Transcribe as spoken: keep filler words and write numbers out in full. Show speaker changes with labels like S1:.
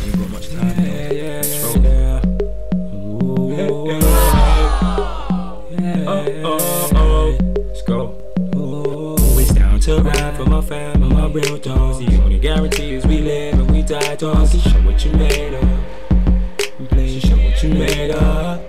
S1: ain't got much time.
S2: Yeah, yeah,
S1: Let's
S2: yeah,
S1: roll.
S2: yeah. Ooh,
S1: Hey,
S2: yeah,
S1: oh, oh, oh. Let's go.
S2: ooh. Always down to ride for my fam and my real dogs. The only guarantee is we live and we die dogs. Show what you made of. Please show what you made of.